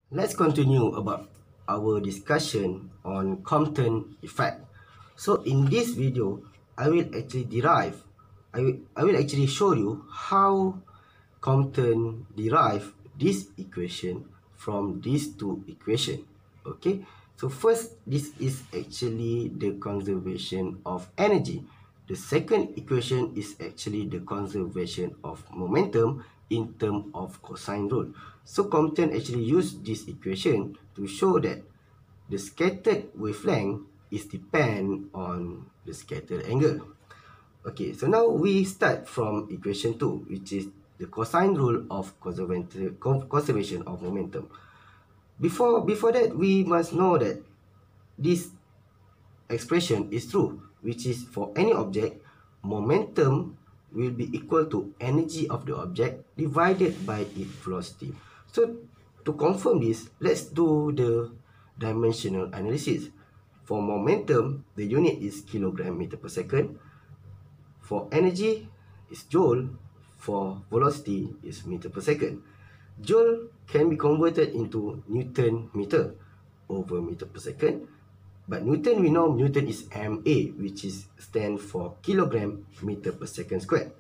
Let's continue about our discussion on Compton effect. So in this video, I will actually I will actually show you how Compton derive this equation from these two equations. Okay, so first, this is actually the conservation of energy. The second equation is actually the conservation of momentum in terms of cosine rule. So Compton actually used this equation to show that the scattered wavelength is depend on the scattered angle. Okay, so now we start from equation 2, which is the cosine rule of conservation of momentum. Before that, we must know that this expression is true, which is for any object, momentum will be equal to energy of the object divided by its velocity. So to confirm this, let's do the dimensional analysis. For momentum, the unit is kilogram meter per second. For energy, is joule. For velocity, is meter per second. Joule can be converted into Newton meter over meter per second. But Newton, we know Newton is MA, which is stand for kilogram meter per second squared.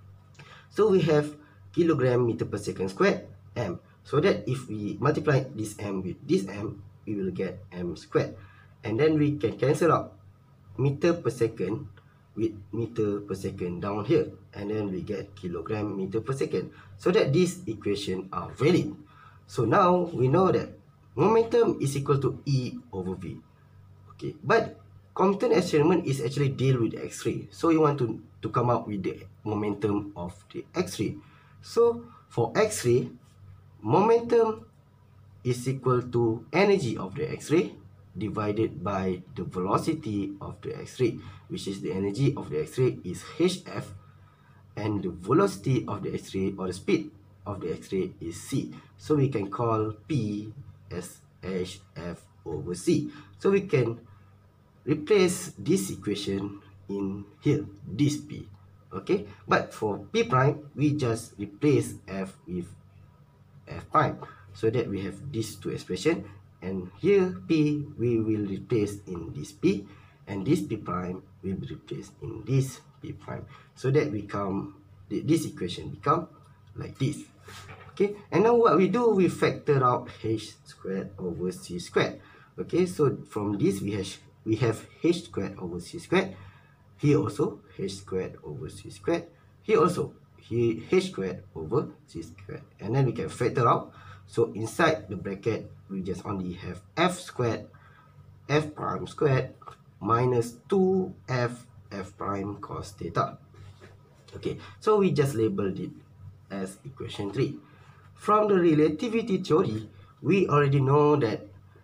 So we have kilogram meter per second squared, M. So that if we multiply this M with this M, we will get M squared. And then we can cancel out meter per second with meter per second down here, and then we get kilogram meter per second, so that these equations are valid. So now we know that momentum is equal to E over V. Okay, but Compton experiment is actually deal with X-ray, so you want to come up with the momentum of the X-ray. So for X-ray, momentum is equal to energy of the X-ray divided by the velocity of the X-ray, which is the energy of the X-ray is hf, and the velocity of the X-ray or the speed of the X-ray is c. So we can call P as hf over c. So we can replace this equation in here, this P. Okay, but for P prime, we just replace F with F prime, so that we have these two expressions, and here P we will replace in this P, and this P prime will be replaced in this P prime, so that this equation become like this. Okay, and now what we do, we factor out h squared over c squared. Okay, so from this we have h squared over c squared. Here also h squared over c squared. Here also here h squared over c squared, and then we can factor out. So inside the bracket, we just only have f squared f prime squared minus 2f f prime cos theta. Okay, so we just labeled it as equation 3. From the relativity theory, we already know that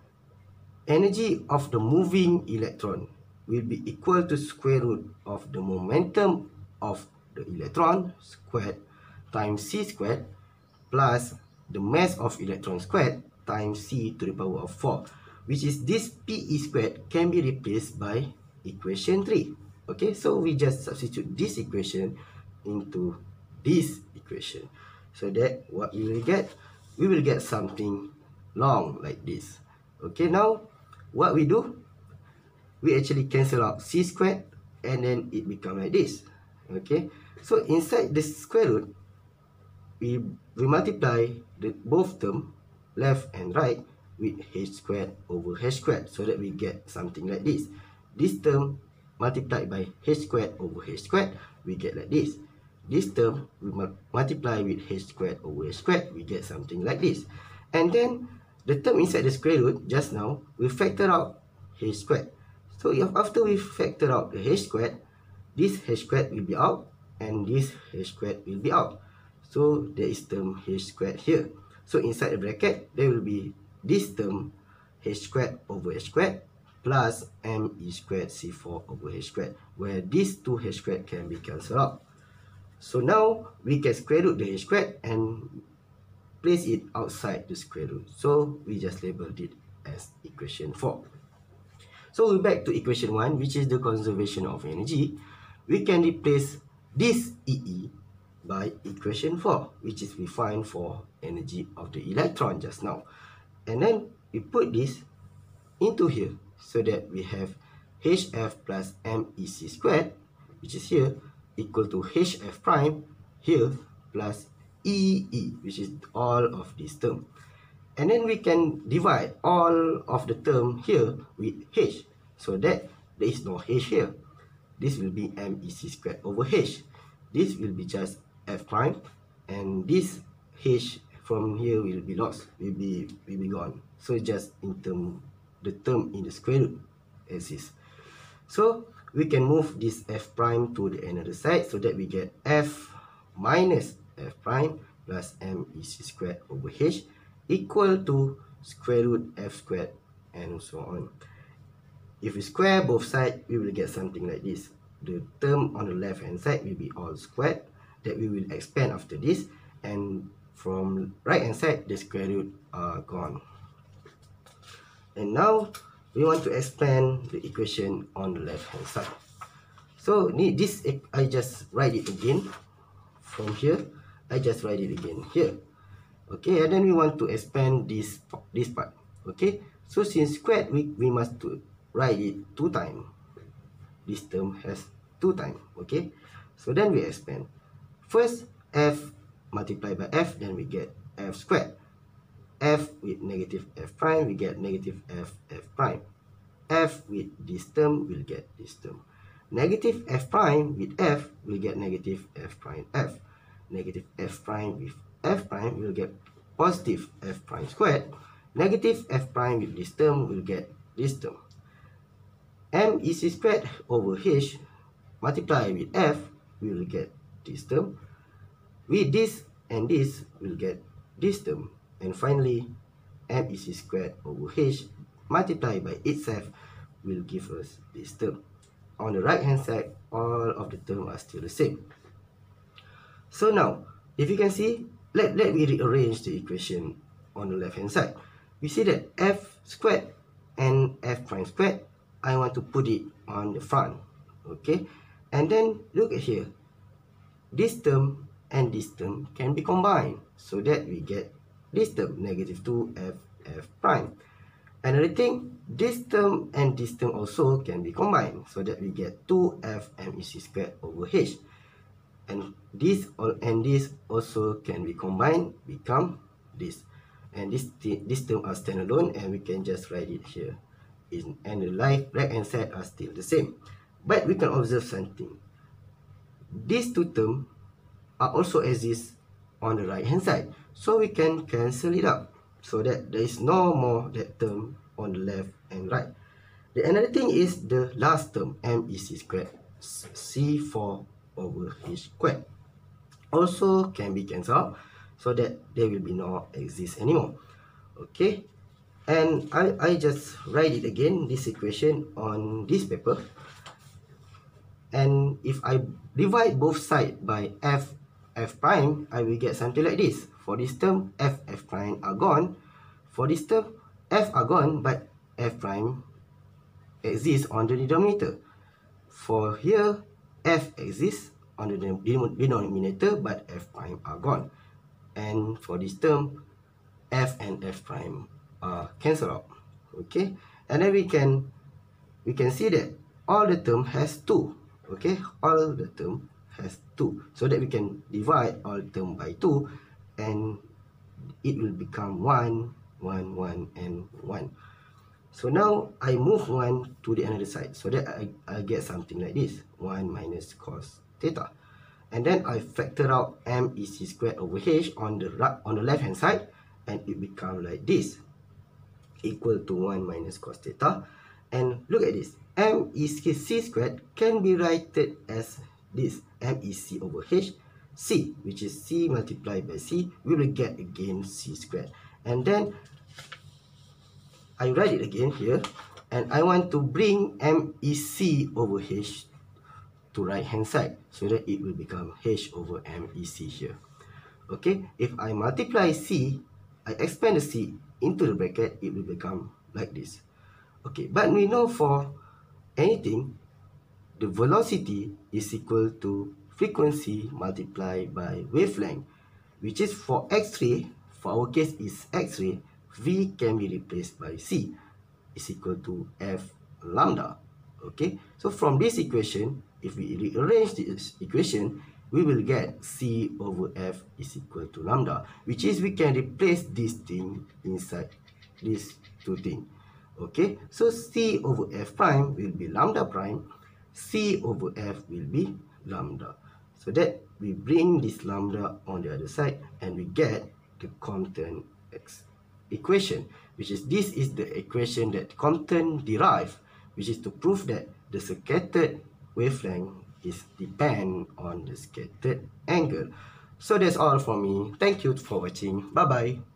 energy of the moving electron will be equal to square root of the momentum of the electron squared times c squared plus the mass of electron squared times c to the power of 4, which is this Pe squared can be replaced by equation 3. Okay, so we just substitute this equation into this equation, so that what we will get something long like this. Okay, now what we do, we actually cancel out c squared, and then it become like this. Okay, so inside the square root, we multiply both term left and right with h squared over h squared, so that we get something like this. This term multiplied by h squared over h squared, we get like this. This term we multiply with h squared over h squared, we get something like this. And then the term inside the square root just now, we factor out h squared. So if after we factor out the h squared, this h squared will be out, and this h squared will be out. So there is term h squared here. So inside the bracket, there will be this term h squared over h squared plus me squared c4 over h squared, where these two h squared can be cancelled out. So now we can square root the h squared and place it outside the square root. So we just labeled it as equation 4. So we're back to equation 1, which is the conservation of energy. We can replace this EE by equation 4, which is we find for energy of the electron just now. And then we put this into here so that we have hf plus mec squared, which is here, equal to hf prime here plus ee, which is all of this term. And then we can divide all of the term here with h, so that there is no h here. This will be mec squared over h. This will be just f prime, and this h from here will be lost, will be gone. So just in the term in the square root exists. So we can move this f prime to the another side so that we get f minus f prime plus mec squared over h equal to square root f squared and so on. If we square both sides, we will get something like this. The term on the left hand side will be all squared, that we will expand after this, and from right hand side the square root are gone. And now we want to expand the equation on the left hand side. So this, I just write it again from here. I just write it again here. Okay, and then we want to expand this part. Okay, so since squared, we must write it 2 times. This term has 2 times. Okay, so then we expand. First, f multiplied by f, then we get f squared. F with negative f prime, we get negative f prime. F with this term, we'll get this term. Negative f prime with f, we'll get negative f prime f. Negative f prime with f prime, we'll get positive f prime squared. Negative f prime with this term, we'll get this term. Mec squared over h multiply with f, we will get this term. With this and this, we'll get this term. And finally, mec squared over h multiplied by itself will give us this term. On the right hand side, all of the terms are still the same. So now, if you can see, let me rearrange the equation on the left hand side. We see that f squared and f prime squared, I want to put it on the front. Okay, and then look at here. This term and this term can be combined so that we get this term, negative 2f prime. Another thing, this term and this term also can be combined so that we get 2f mec squared over h. And this also can be combined, become this. And this term are standalone, and we can just write it here. And the right hand side are still the same. But we can observe something. These 2 terms are also exist on the right hand side. So we can cancel it out so that there is no more that term on the left and right. The another thing is the last term, mec squared, c4 over h squared, also can be cancelled out so that there will be no exist anymore. Okay, and I just write it again, this equation on this paper. And if I divide both sides by f prime, I will get something like this. For this term, f prime are gone. For this term, f are gone, but f prime exists on the denominator. For here, f exists on the denominator, but f prime are gone. And for this term, f and f prime are cancelled out. Okay, and then we can see that all the term has 2. Okay, all the term has 2, so that we can divide all term by 2, and it will become 1, 1, 1, and 1. So now I move 1 to the another side so that I get something like this, 1 minus cos theta. And then I factor out mec squared over h on the left hand side, and it becomes like this, equal to 1 minus cos theta. And look at this, mec squared can be written as this, mec over h, c, which is c multiplied by c, we will get again c squared. And then I write it again here, and I want to bring mec over h to right hand side so that it will become h over mec here. Okay, if I multiply c, I expand the c into the bracket, it will become like this. Okay, but we know for anything, the velocity is equal to frequency multiplied by wavelength, which is for X-ray, for our case is X-ray, V can be replaced by C is equal to F lambda. Okay, so from this equation, if we rearrange this equation, we will get C over F is equal to lambda, which is we can replace this thing inside these two things. Okay, so C over F prime will be lambda prime, C over F will be lambda. So that we bring this lambda on the other side and we get the Compton equation, which is this is the equation that Compton derived, which is to prove that the scattered wavelength is depend on the scattered angle. So that's all from me. Thank you for watching. Bye bye.